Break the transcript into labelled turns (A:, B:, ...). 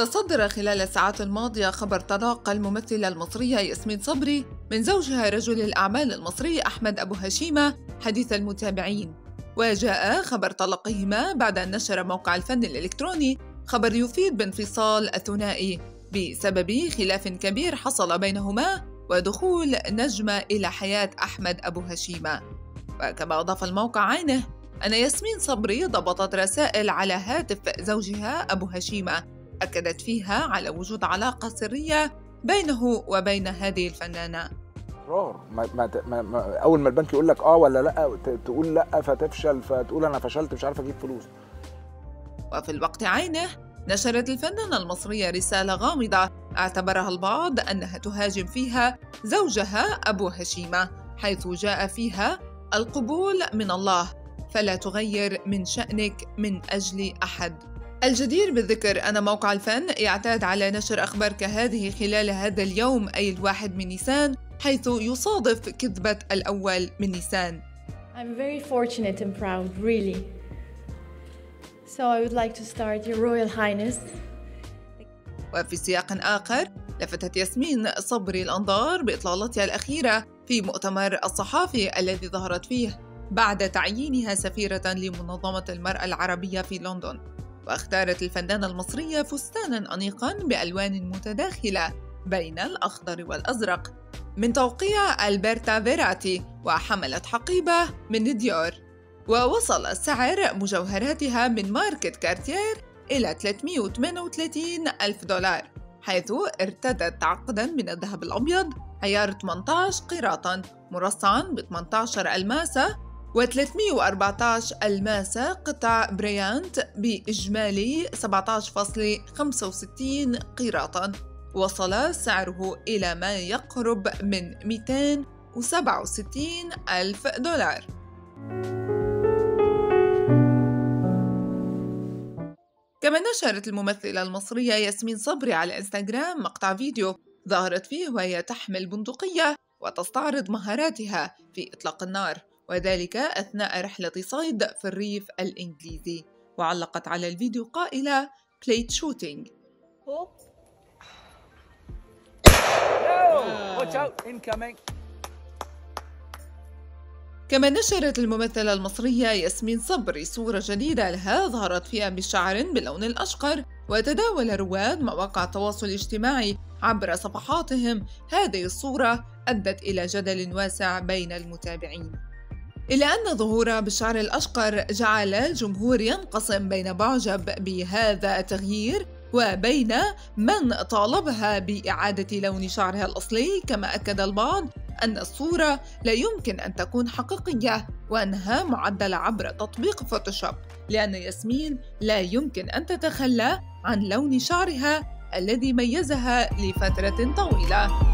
A: تصدر خلال الساعات الماضية خبر طلاق الممثلة المصرية ياسمين صبري من زوجها رجل الأعمال المصري أحمد أبو هشيمة حديث المتابعين. وجاء خبر طلاقهما بعد أن نشر موقع الفن الإلكتروني خبر يفيد بانفصال الثنائي بسبب خلاف كبير حصل بينهما ودخول نجمة إلى حياة أحمد أبو هشيمة. وكما أضاف الموقع عينه أن ياسمين صبري ضبطت رسائل على هاتف زوجها أبو هشيمة أكدت فيها على وجود علاقة سرية بينه وبين هذه الفنانة.
B: أول ما البنك يقول لك ولا لا تقول لا فتفشل فتقول أنا فشلت مش عارفة أجيب فلوس.
A: وفي الوقت عينه نشرت الفنانة المصرية رسالة غامضة اعتبرها البعض أنها تهاجم فيها زوجها أبو هشيمة، حيث جاء فيها: القبول من الله، فلا تغير من شأنك من أجل أحد. الجدير بالذكر أن موقع الفن يعتاد على نشر أخبار كهذه خلال هذا اليوم أي 1 من نيسان، حيث يصادف كذبة الأول من نيسان.
C: I'm very fortunate and proud, really. So I would like to start, Your Royal Highness.
A: وفي سياق آخر لفتت ياسمين صبري الأنظار بإطلالتها الأخيرة في مؤتمر الصحافي الذي ظهرت فيه بعد تعيينها سفيرة لمنظمة المرأة العربية في لندن. واختارت الفنانة المصرية فستاناً أنيقاً بألوان متداخلة بين الأخضر والأزرق من توقيع ألبرتا فيراتي، وحملت حقيبة من ديور. ووصل سعر مجوهراتها من ماركة كارتير إلى 338 ألف دولار، حيث ارتدت عقداً من الذهب الأبيض عيار 18 قيراطاً مرصعاً ب 18 ألماسة و314 ألماسة قطع بريانت بإجمالي 17.65 قيراطاً. وصل سعره إلى ما يقرب من 267 ألف دولار. كما نشرت الممثلة المصرية ياسمين صبري على إنستغرام مقطع فيديو ظهرت فيه وهي تحمل بندقية وتستعرض مهاراتها في إطلاق النار، وذلك أثناء رحلة صيد في الريف الإنجليزي. وعلقت على الفيديو قائلة plate shooting. كما نشرت الممثلة المصرية ياسمين صبري صورة جديدة لها ظهرت فيها بشعر باللون الأشقر، وتداول رواد مواقع التواصل الاجتماعي عبر صفحاتهم هذه الصورة أدت إلى جدل واسع بين المتابعين، إلا أن ظهورها بالشعر الأشقر جعل الجمهور ينقسم بين معجب بهذا التغيير وبين من طالبها بإعادة لون شعرها الأصلي. كما أكد البعض أن الصورة لا يمكن أن تكون حقيقية وأنها معدلة عبر تطبيق فوتوشوب، لأن ياسمين لا يمكن أن تتخلى عن لون شعرها الذي ميزها لفترة طويلة.